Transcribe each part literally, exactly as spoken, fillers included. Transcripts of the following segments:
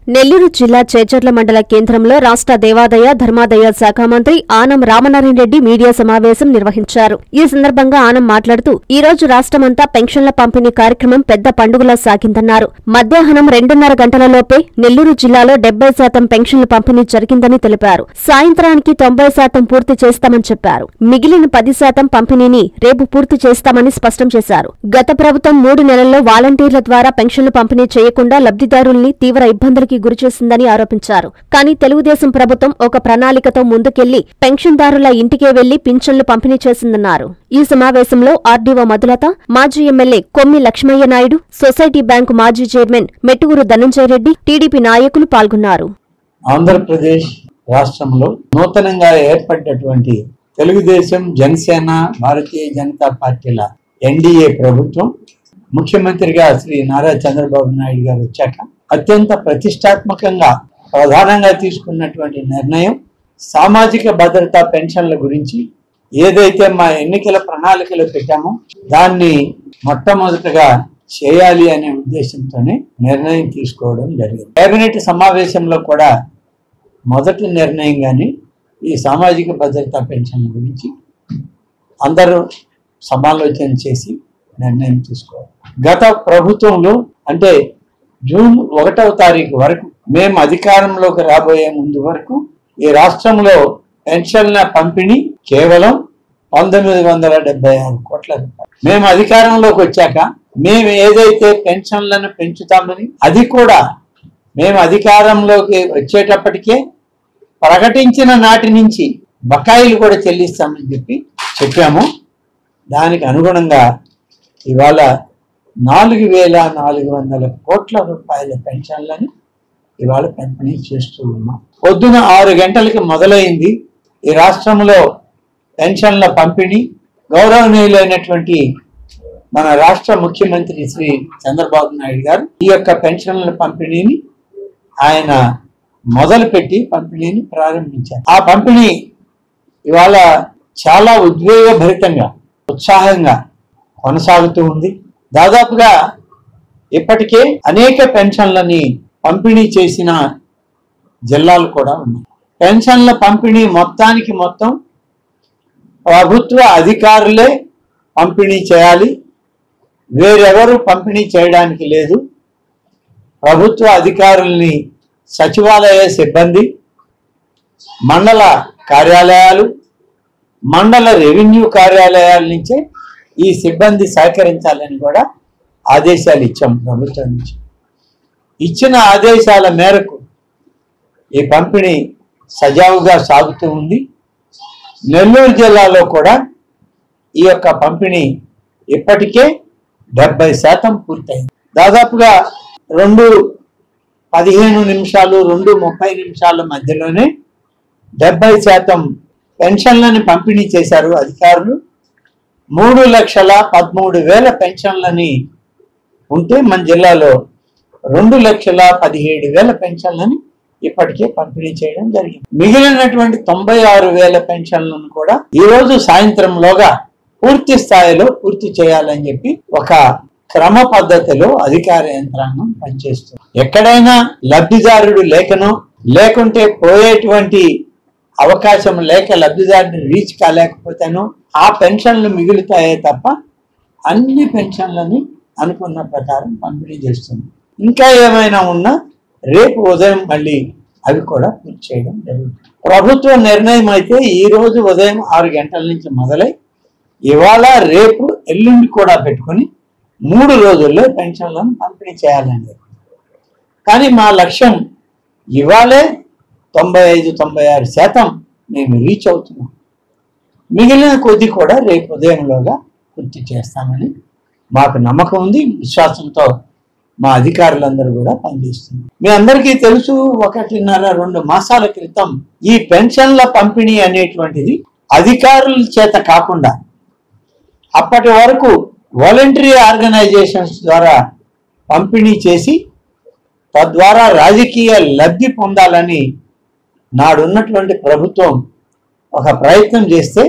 నెల్లూరు జిల్లా చేజర్ల మండల కేంద్రంలో రాష్ట్ర దేవాదాయ ధర్మాదాయ శాఖ మంత్రి ఆనం రామనారాయణ రెడ్డి మీడియా సమావేశం నిర్వహించారు. ఈ సందర్భంగా ఆనం మాట్లాడుతూ ఈ రోజు రాష్ట్రమంతా పెన్షన్ల పంపిణీ కార్యక్రమం పెద్ద పండుగలా సాగిందన్నారు. మధ్యాహ్నం రెండున్నర గంటలలోపే నెల్లూరు జిల్లాలో డెబ్బై శాతం పెన్షన్ల పంపిణీ జరిగిందని తెలిపారు. సాయంత్రానికి తొంభై శాతం పూర్తి చేస్తామని చెప్పారు. మిగిలిన పది శాతం పంపిణీని రేపు పూర్తి చేస్తామని స్పష్టం చేశారు. గత ప్రభుత్వం మూడు నెలల్లో వాలంటీర్ల ద్వారా పెన్షన్లు పంపిణీ చేయకుండా లబ్ధిదారుల్ని తీవ్ర ఇబ్బందులకి గురిచేసిందని ఆరోపించారు. కానీ తెలుగుదేశం ప్రభుత్వం ఒక ప్రణాళికతో ముందుకెళ్లి పెన్షన్దారుల ఇంటికే వెళ్లి పింఛన్లు పంపిణీ చేసిందన్నారు. ఈ సమావేశంలో ఆర్డీఓ మధులత, మాజీ MLA Kommi Lakshmaiah Naidu, society bank మాజీ చైర్మన్ మెట్టుగురు ధనంజయ రెడ్డి, టీడీపీ నాయకులు పాల్గొన్నారు. ఆంధ్రప్రదేశ్ రాష్ట్రంలో నూతనంగా ఏర్పడినటువంటి తెలుగుదేశం, జనసేన, భారతీయ జనతా పార్టీల ఎన్డీఏ ప్రభుత్వం ముఖ్యమంత్రిగా శ్రీ నారా చంద్రబాబు నాయుడు గారు వచ్చాక అత్యంత ప్రతిష్టాత్మకంగా ప్రధానంగా తీసుకున్నటువంటి నిర్ణయం సామాజిక భద్రతా పెన్షన్ల గురించి ఏదైతే మా ఎన్నికల ప్రణాళికలో పెట్టామో దాన్ని మొట్టమొదటగా చేయాలి అనే ఉద్దేశంతోనే నిర్ణయం తీసుకోవడం జరిగింది. కేబినెట్ సమావేశంలో కూడా మొదటి నిర్ణయంగానే ఈ సామాజిక భద్రతా పెన్షన్ల గురించి అందరూ సమాలోచన చేసి నిర్ణయం తీసుకోవాలి. గత ప్రభుత్వంలో అంటే జూన్ ఒకటవ తారీఖు వరకు మేము అధికారంలోకి రాబోయే ముందు వరకు ఈ రాష్ట్రంలో పెన్షన్ల పంపిణీ కేవలం పంతొమ్మిది వందల డెబ్బై ఆరు కోట్ల రూపాయలు. మేము అధికారంలోకి వచ్చాక మేము ఏదైతే పెన్షన్లను పెంచుతామని అది కూడా మేము అధికారంలోకి వచ్చేటప్పటికే ప్రకటించిన నాటి నుంచి బకాయిలు కూడా చెల్లిస్తామని చెప్పి చెప్పాము. దానికి అనుగుణంగా ఇవాళ నాలుగు వేల నాలుగు వందల కోట్ల రూపాయల పెన్షన్లను ఇవాళ పంపిణీ చేస్తూ ఉన్నాం. పొద్దున ఆరు గంటలకి మొదలైంది ఈ రాష్ట్రంలో పెన్షన్ల పంపిణీ. గౌరవనీయులైనటువంటి మన రాష్ట్ర ముఖ్యమంత్రి శ్రీ చంద్రబాబు నాయుడు గారు ఈ యొక్క పెన్షన్ల పంపిణీని ఆయన మొదలుపెట్టి పంపిణీని ప్రారంభించారు. ఆ పంపిణీ ఇవాళ చాలా ఉద్వేగభరితంగా, ఉత్సాహంగా కొనసాగుతూ ఉంది. దాదాపుగా ఇప్పటికే అనేక పెన్షన్లని పంపిణీ చేసిన జిల్లాలు కూడా ఉన్నాయి. పెన్షన్ల పంపిణీ మొత్తానికి మొత్తం ప్రభుత్వ అధికారులే పంపిణీ చేయాలి, వేరెవరు పంపిణీ చేయడానికి లేదు. ప్రభుత్వ అధికారుల్ని సచివాలయ సిబ్బంది, మండల కార్యాలయాలు, మండల రెవెన్యూ కార్యాలయాల నుంచే ఈ సిబ్బంది సహకరించాలని కూడా ఆదేశాలు ఇచ్చాం. ప్రభుత్వం నుంచి ఇచ్చిన ఆదేశాల మేరకు ఈ పంపిణీ సజావుగా సాగుతూ ఉంది. నెల్లూరు జిల్లాలో కూడా ఈ యొక్క పంపిణీ ఇప్పటికే డెబ్బై శాతం పూర్తయింది. దాదాపుగా రెండు పదిహేను నిమిషాలు రెండు ముప్పై నిమిషాల మధ్యలోనే డెబ్బై శాతం పెన్షన్లను పంపిణీ చేశారు అధికారులు. మూడు లక్షల పదమూడు వేల పెన్షన్లని ఉంటే మన జిల్లాలో రెండు లక్షల పదిహేడు వేల పెన్షన్లని ఇప్పటికే పంపిణీ చేయడం జరిగింది. మిగిలినటువంటి తొంభై ఆరు వేల పెన్షన్లను కూడా ఈ రోజు సాయంత్రంలోగా పూర్తి స్థాయిలో పూర్తి చేయాలని చెప్పి ఒక క్రమ పద్ధతిలో అధికార యంత్రాంగం పనిచేస్తుంది. ఎక్కడైనా లబ్ధిదారుడు లేకనో లేకుంటే పోయేటువంటి అవకాశం లేక లబ్ధిదారుని రీచ్ కాలేకపోతేనో ఆ పెన్షన్లు మిగులుతాయే తప్ప అన్ని పెన్షన్లని అనుకున్న ప్రకారం పంపిణీ చేస్తుంది. ఇంకా ఏమైనా ఉన్నా రేపు ఉదయం మళ్ళీ అవి కూడా పూర్తి చేయడం జరుగుతుంది. ప్రభుత్వ నిర్ణయం అయితే ఈ రోజు ఉదయం ఆరు గంటల నుంచి మొదలై ఇవాళ రేపు ఎల్లుండి కూడా పెట్టుకుని మూడు రోజుల్లో పెన్షన్లను పంపిణీ చేయాలండి. కానీ మా లక్ష్యం ఇవాళే తొంభై ఐదు తొంభై ఆరు శాతం మేము రీచ్ అవుతున్నాం. మిగిలిన కొద్ది కూడా రేపు ఉదయంలోగా పూర్తి చేస్తామని మాకు నమ్మకం ఉంది. విశ్వాసంతో మా అధికారులందరూ కూడా పనిచేస్తున్నారు. మీ అందరికీ తెలుసు, ఒకటిన్నర రెండు మాసాల క్రితం ఈ పెన్షన్ల పంపిణీ అనేటువంటిది అధికారుల చేత కాకుండా అప్పటి వరకు వాలంటరీ ఆర్గనైజేషన్స్ ద్వారా పంపిణీ చేసి తద్వారా రాజకీయ లబ్ధి పొందాలని నాడున్నటువంటి ప్రభుత్వం ఒక ప్రయత్నం చేస్తే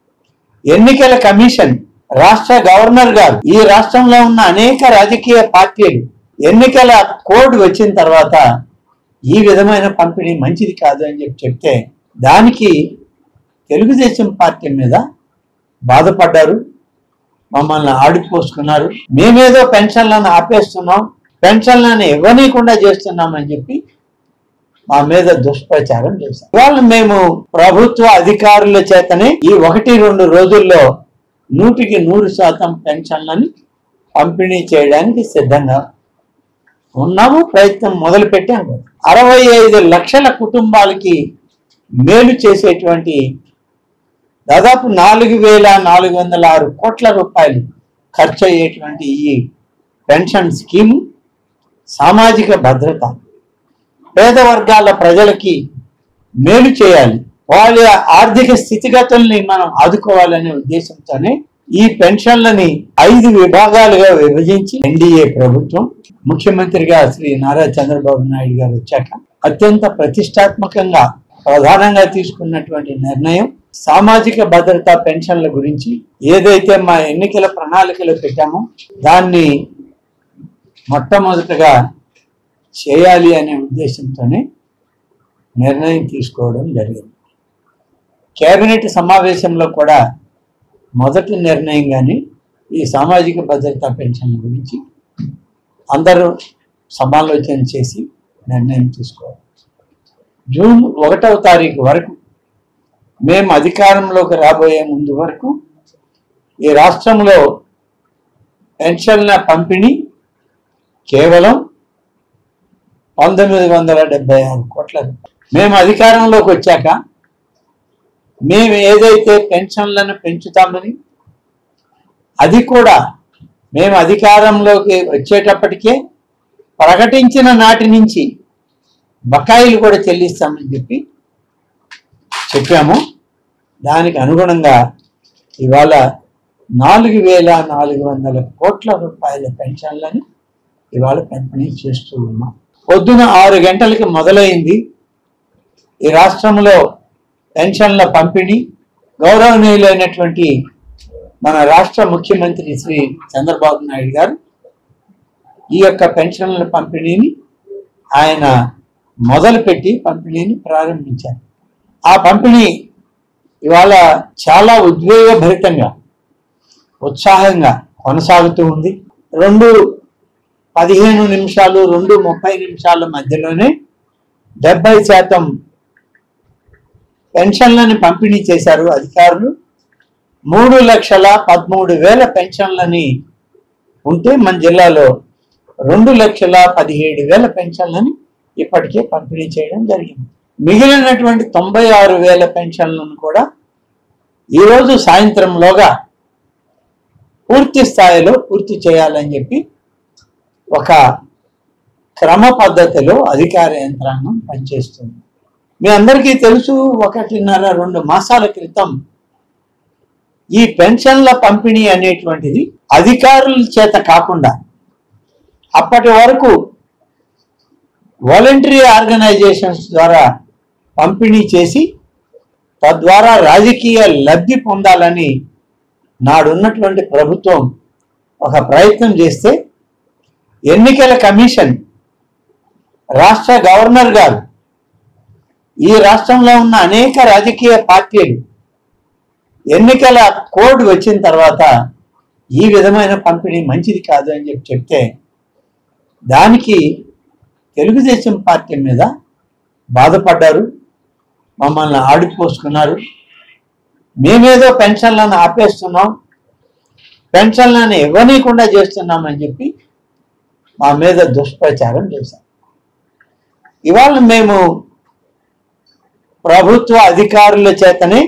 ఎన్నికల కమిషన్, రాష్ట్ర గవర్నర్ గారు, ఈ రాష్ట్రంలో ఉన్న అనేక రాజకీయ పార్టీలు ఎన్నికల కోడ్ వచ్చిన తర్వాత ఈ విధమైన పంపిణీ మంచిది కాదు అని చెప్పి చెప్తే దానికి తెలుగుదేశం పార్టీ మీద బాధపడ్డారు, మమ్మల్ని ఆడిపోసుకున్నారు. మేమేదో పెన్షన్లను ఆపేస్తున్నాం, పెన్షన్లను ఇవ్వనీయకుండా చేస్తున్నామని చెప్పి మా మీద దుష్ప్రచారం చేశారు. ఇవాళ మేము ప్రభుత్వ అధికారుల చేతనే ఈ ఒకటి రెండు రోజుల్లో నూటికి నూరు శాతం పెన్షన్లని పంపిణీ చేయడానికి సిద్ధంగా ఉన్నాము, ప్రయత్నం మొదలు పెట్టాము. అరవై ఐదు లక్షల కుటుంబాలకి మేలు చేసేటువంటి దాదాపు నాలుగు వేల నాలుగు వందల ఆరు కోట్ల రూపాయలు ఖర్చు అయ్యేటువంటి ఈ పెన్షన్ స్కీము సామాజిక భద్రత, పేద వర్గాల ప్రజలకి మేలు చేయాలి, వాళ్ళ ఆర్థిక స్థితిగతుల్ని మనం ఆదుకోవాలనే ఉద్దేశంతోనే ఈ పెన్షన్లని ఐదు విభాగాలుగా విభజించి ఎన్డీఏ ప్రభుత్వం ముఖ్యమంత్రిగా శ్రీ నారా చంద్రబాబు నాయుడు గారు వచ్చాక అత్యంత ప్రతిష్టాత్మకంగా ప్రధానంగా తీసుకున్నటువంటి నిర్ణయం సామాజిక భద్రతా పెన్షన్ల గురించి ఏదైతే మా ఎన్నికల ప్రణాళికలో పెట్టామో దాన్ని మొట్టమొదటగా చేయాలి అనే ఉద్దేశంతోనే నిర్ణయం తీసుకోవడం జరిగింది. కేబినెట్ సమావేశంలో కూడా మొదటి నిర్ణయంగానే ఈ సామాజిక భద్రతా పెన్షన్ల గురించి అందరూ సమాలోచన చేసి నిర్ణయం తీసుకోవాలి. జూన్ ఒకటవ తారీఖు వరకు మేము అధికారంలోకి రాబోయే ముందు వరకు ఈ రాష్ట్రంలో పెన్షన్ల పంపిణీ కేవలం పంతొమ్మిది వందల డెబ్బై ఆరు కోట్ల రూపాయలు. మేము అధికారంలోకి వచ్చాక మేము ఏదైతే పెన్షన్లను పెంచుతామని అది కూడా మేము అధికారంలోకి వచ్చేటప్పటికే ప్రకటించిన నాటి నుంచి బకాయిలు కూడా చెల్లిస్తామని చెప్పి చెప్పాము. దానికి అనుగుణంగా ఇవాళ నాలుగు వేల నాలుగు వందల కోట్ల రూపాయల పెన్షన్లను ఇవాళ పంపిణీ చేస్తూ ఉన్నాం. పొద్దున ఆరు గంటలకి మొదలైంది ఈ రాష్ట్రంలో పెన్షన్ల పంపిణీ. గౌరవనీయులైనటువంటి మన రాష్ట్ర ముఖ్యమంత్రి శ్రీ చంద్రబాబు నాయుడు గారు ఈ యొక్క పెన్షన్ల పంపిణీని ఆయన మొదలుపెట్టి పంపిణీని ప్రారంభించారు. ఆ పంపిణీ ఇవాళ చాలా ఉద్వేగభరితంగా ఉత్సాహంగా కొనసాగుతూ ఉంది. రెండు పదిహేను నిమిషాలు రెండు ముప్పై నిమిషాల మధ్యలోనే డెబ్బై శాతం పెన్షన్లను పంపిణీ చేశారు అధికారులు. మూడు లక్షల పదమూడు వేల పెన్షన్లని ఉంటే మన జిల్లాలో రెండు లక్షల పదిహేడు వేల పెన్షన్లని ఇప్పటికే పంపిణీ చేయడం జరిగింది. మిగిలినటువంటి తొంభై ఆరు వేల పెన్షన్లను కూడా ఈరోజు సాయంత్రంలోగా పూర్తి స్థాయిలో పూర్తి చేయాలని చెప్పి ఒక క్రమ పద్ధతిలో అధికార యంత్రాంగం పనిచేస్తుంది. మీ అందరికీ తెలుసు, ఒకటిన్నర రెండు మాసాల క్రితం ఈ పెన్షన్ల పంపిణీ అనేటువంటిది అధికారుల చేత కాకుండా అప్పటి వరకు వాలంటరీ ఆర్గనైజేషన్స్ ద్వారా పంపిణీ చేసి తద్వారా రాజకీయ లబ్ధి పొందాలని నాడున్నటువంటి ప్రభుత్వం ఒక ప్రయత్నం చేస్తే ఎన్నికల కమిషన్, రాష్ట్ర గవర్నర్ గారు, ఈ రాష్ట్రంలో ఉన్న అనేక రాజకీయ పార్టీలు ఎన్నికల కోడ్ వచ్చిన తర్వాత ఈ విధమైన పంపిణీ మంచిది కాదు అని చెప్పి చెప్తే దానికి తెలుగుదేశం పార్టీ మీద బాధపడ్డారు, మమ్మల్ని ఆడిపోసుకున్నారు. మేమేదో పెన్షన్లను ఆపేస్తున్నాం, పెన్షన్లను ఇవ్వనీయకుండా చేస్తున్నామని చెప్పి మా మీద దుష్ప్రచారం చేశారు. ఇవాళ మేము ప్రభుత్వ అధికారుల చేతనే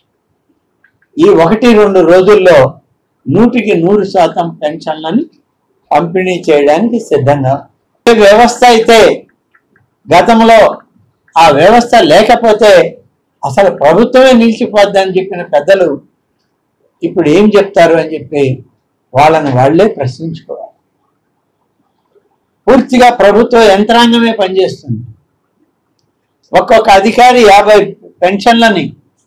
ఈ ఒకటి రెండు రోజుల్లో నూటికి నూరు శాతం పెన్షన్లని పంపిణీ చేయడానికి సిద్ధంగా. వ్యవస్థ అయితే గతంలో ఆ వ్యవస్థ లేకపోతే అసలు ప్రభుత్వమే నిలిచిపోద్దని చెప్పిన పెద్దలు ఇప్పుడు ఏం చెప్తారు అని చెప్పి వాళ్ళని వాళ్లే ప్రశ్నించుకోవాలి. పూర్తిగా ప్రభుత్వ యంత్రాంగమే పనిచేస్తుంది. ఒక్కొక్క అధికారి యాభై పెన్షన్లని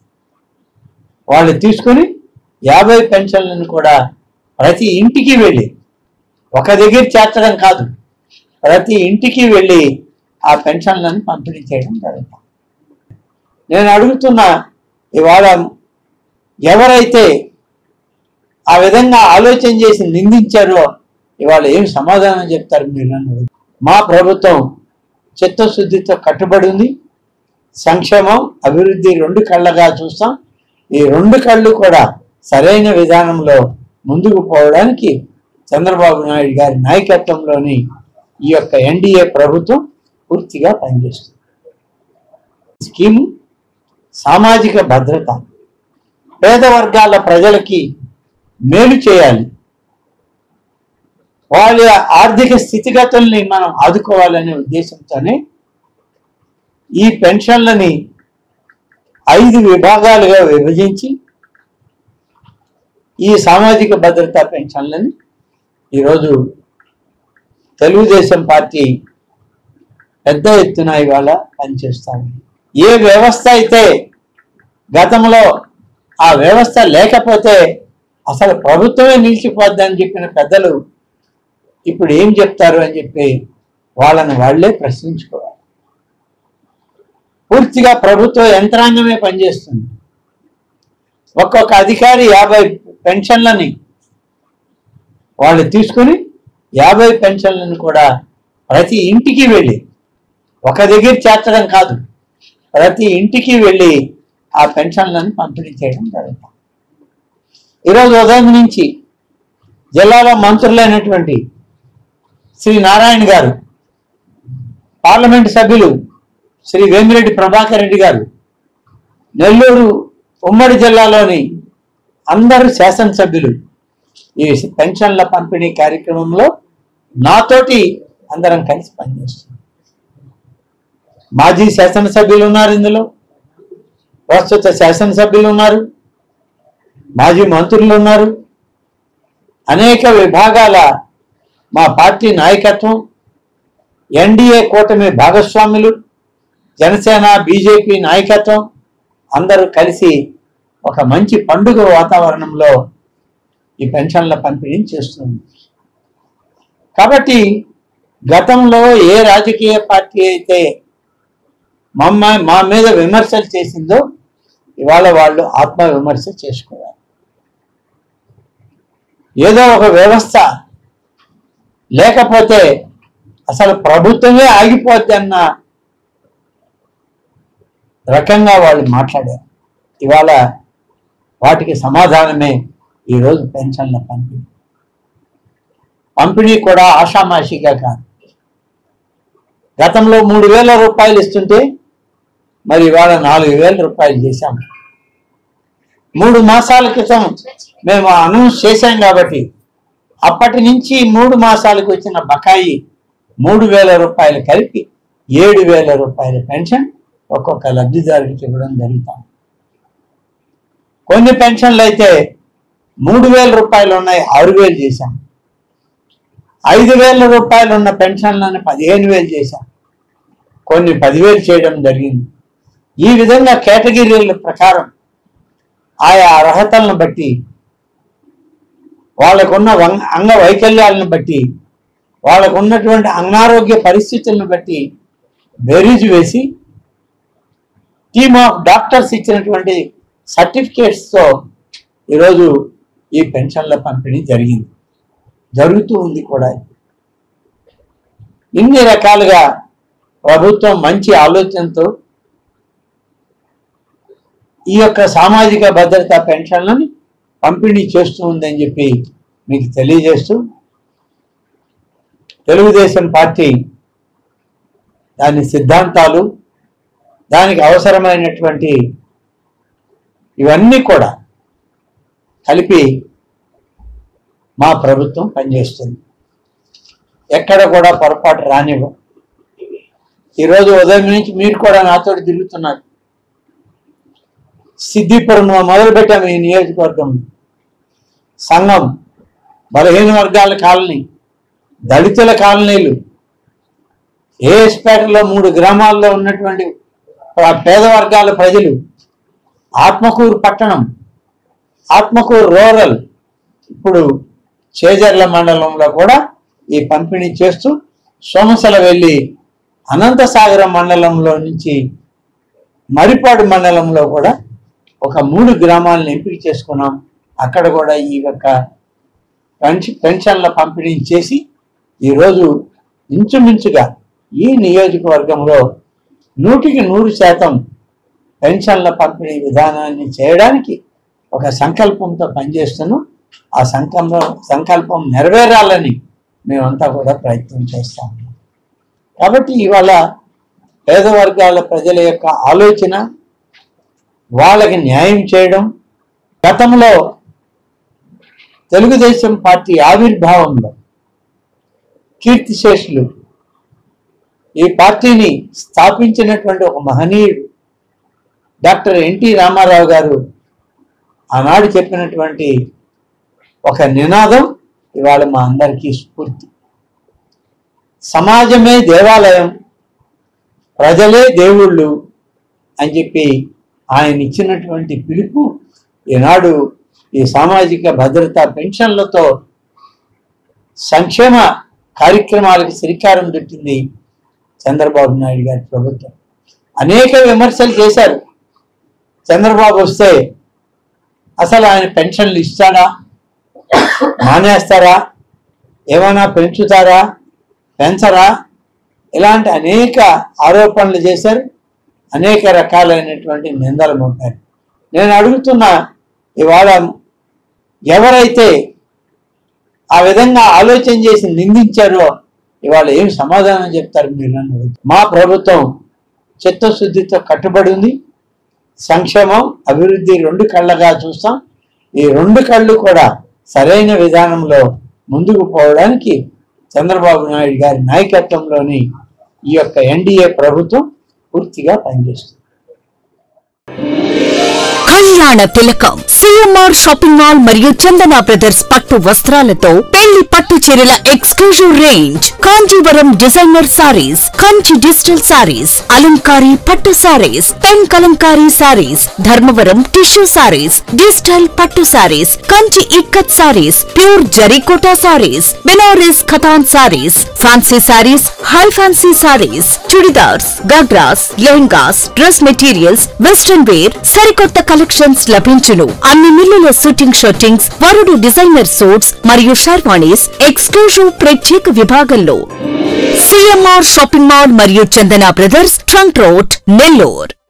వాళ్ళు తీసుకుని యాభై పెన్షన్లను కూడా ప్రతి ఇంటికి వెళ్ళి, ఒక దగ్గర చేర్చడం కాదు, ప్రతి ఇంటికి వెళ్ళి ఆ పెన్షన్లను పంపిణీ చేయడం జరుగుతుంది. నేను అడుగుతున్నా, ఇవాళ ఎవరైతే ఆ విధంగా ఆలోచన చేసి నిందించారో ఇవాళ ఏం సమాధానం చెప్తారు మీరు అన్నది. మా ప్రభుత్వం చిత్తశుద్ధితో కట్టుబడి ఉంది. సంక్షేమం అభివృద్ధి రెండు కళ్ళగా చూస్తాం. ఈ రెండు కళ్ళు కూడా సరైన విధానంలో ముందుకు పోవడానికి చంద్రబాబు నాయుడు గారి నాయకత్వంలోని ఈ యొక్క ఎన్డీఏ ప్రభుత్వం పూర్తిగా పనిచేస్తుంది. స్కీము సామాజిక భద్రత, పేద వర్గాల ప్రజలకి మేలు చేయాలి, వాళ్ళ ఆర్థిక స్థితిగతుల్ని మనం ఆదుకోవాలనే ఉద్దేశంతోనే ఈ పెన్షన్లని ఐదు విభాగాలుగా విభజించి ఈ సామాజిక భద్రతా పెన్షన్లని ఈరోజు తెలుగుదేశం పార్టీ పెద్ద ఎత్తున ఇవాళ పనిచేస్తాము. ఏ వ్యవస్థ అయితే గతంలో ఆ వ్యవస్థ లేకపోతే అసలు ప్రభుత్వమే నిలిచిపోద్దని చెప్పిన పెద్దలు ఇప్పుడు ఏం చెప్తారు అని చెప్పి వాళ్ళని వాళ్లే ప్రశ్నించుకోవాలి. పూర్తిగా ప్రభుత్వ యంత్రాంగమే పనిచేస్తుంది. ఒక్కొక్క అధికారి యాభై పెన్షన్లని వాళ్ళు తీసుకుని యాభై పెన్షన్లను కూడా ప్రతి ఇంటికి వెళ్ళి, ఒక దగ్గర చేర్చడం కాదు, ప్రతి ఇంటికి వెళ్ళి ఆ పెన్షన్లను పంపిణీ చేయడం జరుగుతుంది. ఈరోజు ఉదయం నుంచి జిల్లాలో మంత్రులైనటువంటి శ్రీ నారాయణ గారు, పార్లమెంటు సభ్యులు శ్రీ వేమిరెడ్డి ప్రభాకర్ రెడ్డి గారు, నెల్లూరు ఉమ్మడి జిల్లాలోని అందరు శాసనసభ్యులు ఈ పెన్షన్ల పంపిణీ కార్యక్రమంలో నాతోటి అందరం కలిసి పనిచేస్తున్నాం. మాజీ శాసనసభ్యులు ఉన్నారు, ఇందులో ప్రస్తుత శాసనసభ్యులు ఉన్నారు, మాజీ మంత్రులు ఉన్నారు, అనేక విభాగాల మా పార్టీ నాయకత్వం, ఎన్డీఏ కూటమి భాగస్వాములు, జనసేన బీజేపీ నాయకత్వం అందరూ కలిసి ఒక మంచి పండుగ వాతావరణంలో ఈ పెన్షన్ల పంపిణీ చేస్తుంది. కాబట్టి గతంలో ఏ రాజకీయ పార్టీ అయితే మమ్మ మా మీద విమర్శలు చేసిందో ఇవాళ వాళ్ళు ఆత్మ విమర్శ చేసుకోవాలి. ఏదో ఒక వ్యవస్థ లేకపోతే అసలు ప్రభుత్వమే ఆగిపోద్ది అన్న రకంగా వాళ్ళు మాట్లాడారు. ఇవాళ వాటికి సమాధానమే ఈరోజు పెన్షన్ల పంపిణీ. పంపిణీ కూడా ఆషామాషిగా కాదు. గతంలో మూడు వేల రూపాయలు ఇస్తుంటే మరి ఇవాళ నాలుగు వేల రూపాయలు చేశాము. మూడు మాసాల క్రితం మేము అనౌన్స్ చేశాం కాబట్టి అప్పటి నుంచి మూడు మాసాలకు వచ్చిన బకాయి మూడు వేల రూపాయలు కలిపి ఏడు వేల రూపాయల పెన్షన్ ఒక్కొక్క లబ్ధిదారుడికి ఇవ్వడం జరుగుతాం. కొన్ని పెన్షన్లు అయితే మూడు వేల రూపాయలు ఉన్నాయి, ఆరు వేలు చేశాం. ఐదు వేల రూపాయలు ఉన్న పెన్షన్లను పదిహేను వేలు చేశాం. కొన్ని పదివేలు చేయడం జరిగింది. ఈ విధంగా కేటగిరీల ప్రకారం ఆయా అర్హతలను బట్టి, వాళ్ళకున్న అంగవైకల్యాలను బట్టి, వాళ్ళకు ఉన్నటువంటి అనారోగ్య పరిస్థితులను బట్టి బేరీజు వేసి టీమ్ ఆఫ్ డాక్టర్స్ ఇచ్చినటువంటి సర్టిఫికేట్స్తో ఈరోజు ఈ పెన్షన్ల పంపిణీ జరిగింది, జరుగుతూ ఉంది కూడా. ఇన్ని రకాలుగా ప్రభుత్వం మంచి ఆలోచనతో ఈ యొక్క సామాజిక భద్రతా పెన్షన్లను పంపిణీ చేస్తూ ఉందని చెప్పి మీకు తెలియజేస్తూ, తెలుగుదేశం పార్టీ దాని సిద్ధాంతాలు, దానికి అవసరమైనటువంటి ఇవన్నీ కూడా కలిపి మా ప్రభుత్వం పనిచేస్తుంది. ఎక్కడ కూడా పొరపాటు రానివ్వం. ఈరోజు ఉదయం నుంచి మీరు కూడా నాతో తిరుగుతున్నారు. సిద్దిపురం మొదలుపెట్టాము ఈ నియోజకవర్గం. సంఘం, బలహీన వర్గాల కాలనీ, దళితుల కాలనీలు, ఏఎస్పేటలో మూడు గ్రామాల్లో ఉన్నటువంటి పేద వర్గాల ప్రజలు, ఆత్మకూరు పట్టణం, ఆత్మకూరు రూరల్, ఇప్పుడు చేజర్ల మండలంలో కూడా ఈ పంపిణీ చేస్తూ సోమసల వెళ్ళి అనంతసాగరం మండలంలో నుంచి మరిపాడు మండలంలో కూడా ఒక మూడు గ్రామాలను ఎంపిక చేసుకున్నాం. అక్కడ కూడా ఈ యొక్క పెన్షన్ల పంపిణీ చేసి ఈరోజు ఇంచుమించుగా ఈ నియోజకవర్గంలో నూటికి నూరు శాతం పెన్షన్ల పంపిణీ విధానాన్ని చేయడానికి ఒక సంకల్పంతో పనిచేస్తున్నాం. ఆ సంకల్పం సంకల్పం నెరవేరాలని మేమంతా కూడా ప్రయత్నం చేస్తాం. కాబట్టి ఇవాళ పేద వర్గాల ప్రజల యొక్క ఆలోచన, వాళ్ళకి న్యాయం చేయడం, గతంలో తెలుగుదేశం పార్టీ ఆవిర్భావంలో కీర్తిశేషులు ఈ పార్టీని స్థాపించినటువంటి ఒక మహనీయుడు డాక్టర్ ఎన్టీ రామారావు గారు ఆనాడు చెప్పినటువంటి ఒక నినాదం ఇవాళ మా అందరికీ స్ఫూర్తి. సమాజమే దేవాలయం, ప్రజలే దేవుళ్ళు అని చెప్పి ఆయన ఇచ్చినటువంటి పిలుపు ఈనాడు ఈ సామాజిక భద్రత పెన్షన్లతో సంక్షేమ కార్యక్రమాలకు శ్రీకారం చుట్టింది చంద్రబాబు నాయుడు గారి ప్రభుత్వం. అనేక విమర్శలు చేశారు. చంద్రబాబు వస్తే అసలు ఆయన పెన్షన్లు ఇస్తాడా, మానేస్తారా, ఏమైనా పెంచుతారా, పెంచరా, ఇలాంటి అనేక ఆరోపణలు చేశారు. అనేక రకాలైనటువంటి నిందలు మోపారు. నేను అడుగుతున్నా, ఇవాళ ఎవరైతే ఆ విధంగా ఆలోచన చేసి నిందించారో ఇవాళ ఏం సమాధానం చెప్తారు మీరు నన్ను? మా ప్రభుత్వం చిత్తశుద్ధితో కట్టుబడి ఉంది. సంక్షేమం, అభివృద్ధి రెండు కళ్ళగా చూస్తాం. ఈ రెండు కళ్ళు కూడా సరైన విధానంలో ముందుకు పోవడానికి చంద్రబాబు నాయుడు గారి నాయకత్వంలోని ఈ యొక్క ఎన్డీఏ ప్రభుత్వం పూర్తిగా పనిచేస్తుంది. కళ్యాణ తిలకం సిఎంఆర్ షాపింగ్ మాల్ మరియు చందన బ్రదర్స్ పట్టు వస్త్రాలతో పెళ్లి పట్టు చీరల exclusive range, Kanjeevaram designer sarees, Kanchi digital sarees, అలంకారీ పట్టు sarees, pen Kalamkari sarees, Dharmavaram tissue sarees, digital పట్టు sarees, Kanchi Ikkat sarees, pure జరీకోటా సారీస్, బెనారస్ ఖతాన్ sarees, fancy sarees, high fancy sarees, churidars, ghagras, lehengas, dress materials, western wear, సరికొత్త కలెక్షన్స్ లభించును. అన్ని మిల్లుల షూటింగ్ షర్టింగ్స్, వరుడు డిజైనర్ సూట్స్ మరియు షర్వాణీస్ ఎక్స్క్లూజివ్ ప్రత్యేక విభాగంలో. సిఎంఆర్ షాపింగ్ మాల్ మరియు Chandana brothers, trunk road, Nellore.